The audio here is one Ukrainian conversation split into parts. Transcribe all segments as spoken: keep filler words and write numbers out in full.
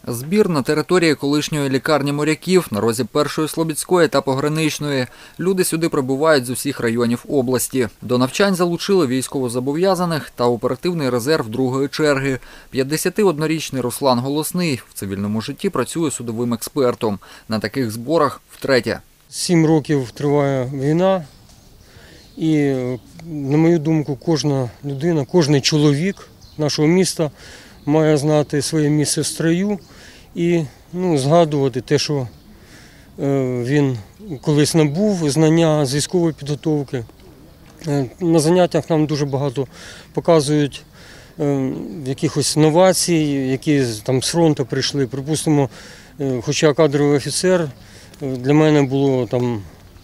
Збір на території колишньої лікарні моряків на розі Першої Слобідської та Пограничної. Люди сюди прибувають з усіх районів області. До навчань залучили військовозобов'язаних та оперативний резерв другої черги. п'ятдесятиоднорічний Руслан Голосний в цивільному житті працює судовим експертом. На таких зборах втретє. Сім років триває війна і, на мою думку, кожна людина, кожен чоловік нашого міста має знати своє місце в строю і ну, згадувати те, що е, він колись набув, знання з військової підготовки. Е, на заняттях нам дуже багато показують е, якихось новацій, які там з фронту прийшли. Припустимо, е, хоча кадровий офіцер, е, для мене було там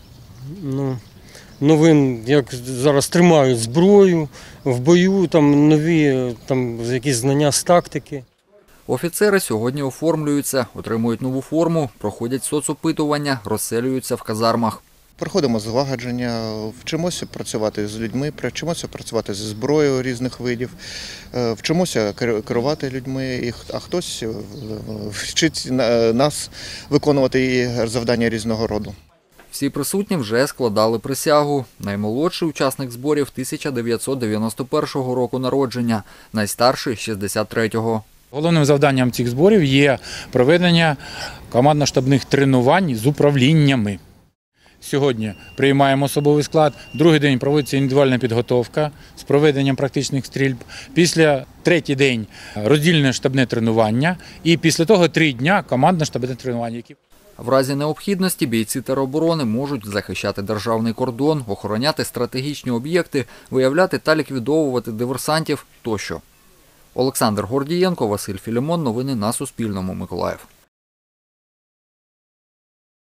ну, новин, як зараз тримають зброю, в бою, там нові там, якісь знання з тактики. Офіцери сьогодні оформлюються, отримують нову форму, проходять соцопитування, розселюються в казармах. Проходимо злагодження, вчимося працювати з людьми, вчимося працювати зі зброєю різних видів, вчимося керувати людьми, а хтось вчить нас виконувати завдання різного роду. Всі присутні вже складали присягу. Наймолодший учасник зборів тисяча дев'ятсот дев'яносто першого року народження, найстарший – шістдесят третього. Головним завданням цих зборів є проведення командно-штабних тренувань з управліннями. Сьогодні приймаємо особовий склад, другий день проводиться індивідуальна підготовка з проведенням практичних стрільб, після третій день роздільне штабне тренування і після того три дня командно-штабне тренування. В разі необхідності бійці тероборони можуть захищати державний кордон, охороняти стратегічні об'єкти, виявляти та ліквідовувати диверсантів тощо. Олександр Гордієнко, Василь Філімон. Новини на Суспільному. Миколаїв.